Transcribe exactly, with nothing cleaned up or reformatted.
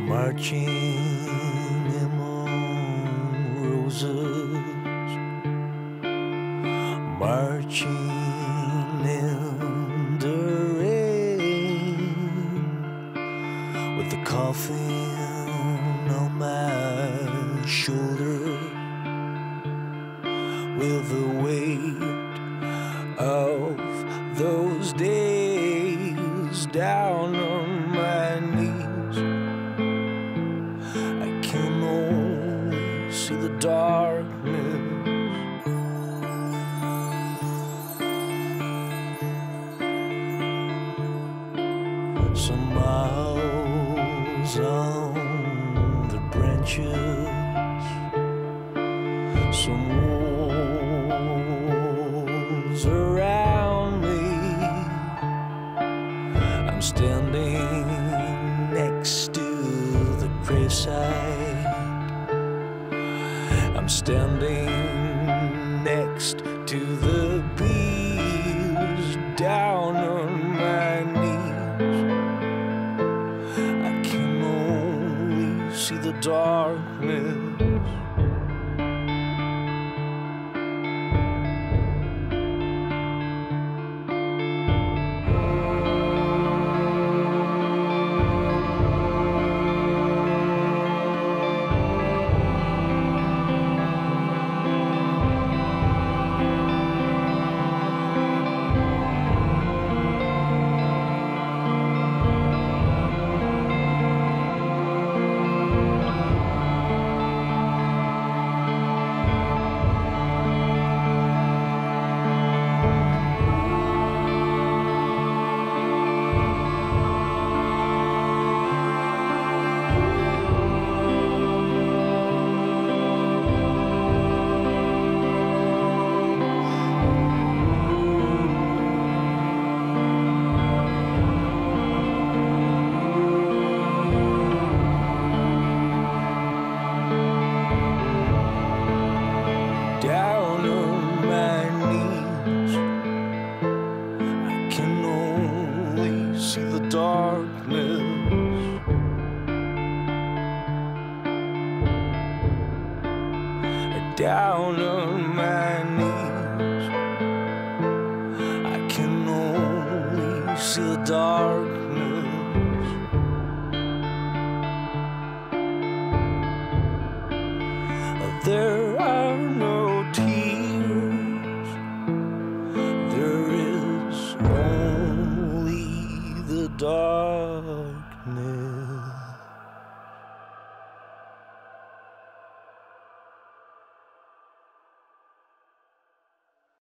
marching among roses, marching in the rain, with the coffin on my shoulder, with the weight of those days down on my knees. I can only see the darkness. Some miles on the branches, some wolves around me. I'm standing next to the graveside. I'm standing next to the bees down on my knees. I can only see the darkness. Down on my knees, I can only see the darkness. Down on my knees, I can only see the darkness. There are no